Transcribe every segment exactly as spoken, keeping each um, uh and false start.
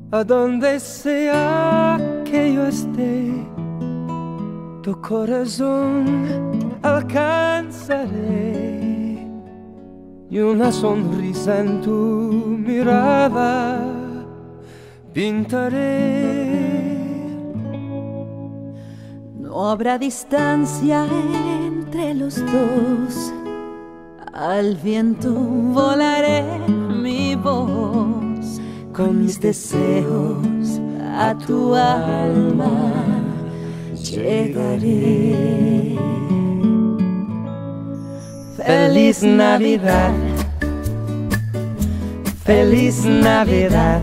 A donde sea que yo esté, tu corazón alcanzaré, y una sonrisa en tu mirada pintaré. No habrá distancia entre los dos, al viento volaré mi voz, con mis deseos a tu alma llegaré. Feliz Navidad, feliz Navidad,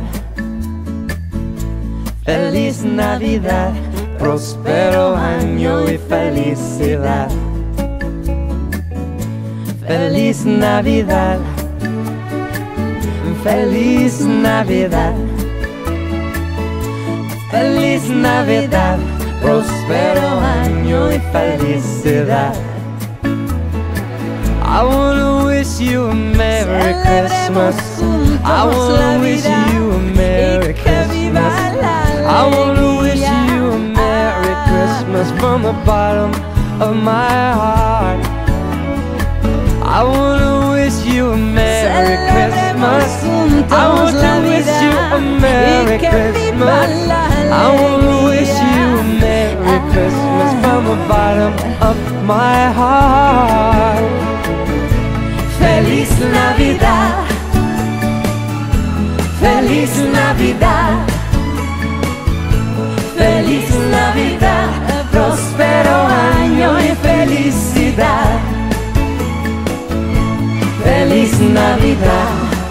feliz Navidad, próspero año y felicidad. Feliz Navidad, feliz Navidad, feliz Navidad, próspero año y felicidad. I wanna wish you a Merry Christmas. I wanna wish you a Merry Christmas. I wanna wish you a Merry Christmas from the bottom of my heart. I wanna wish you a Merry Christmas. I want to wish you a Merry Christmas. I wanna wish you a Merry Christmas from the bottom of my heart. Feliz Navidad, feliz Navidad, feliz Navidad, próspero año y felicidad. Feliz Navidad,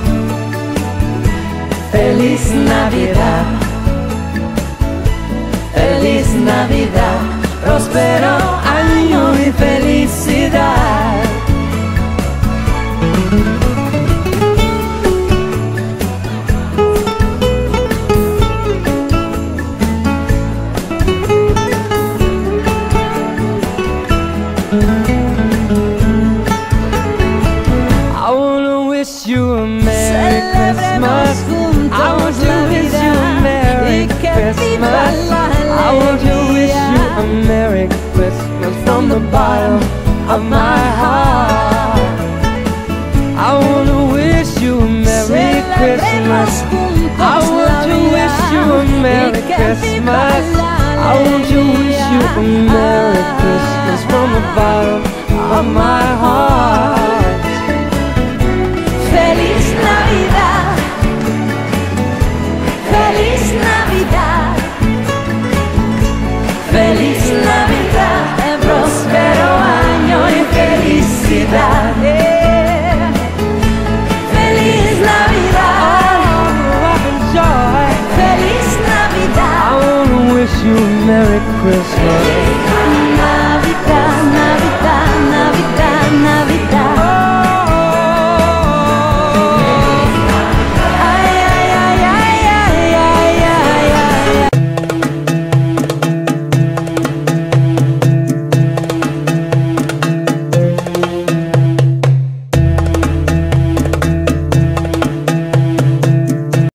feliz Navidad, feliz Navidad, próspero año y felicidad. I wanna wish you a Merry Christmas. I want to wish you a Merry Christmas. I want to wish you a Merry Christmas from the bottom of my heart. I wanna wish you a Merry Christmas. I want to wish you a Merry Christmas. I want to wish you a Merry Christmas from the bottom of my heart. Feliz Navidad, feliz Navidad, feliz Navidad, próspero año y felicidad. Yeah. Feliz Navidad, Joy. feliz Navidad. I wanna wish you a Merry Christmas.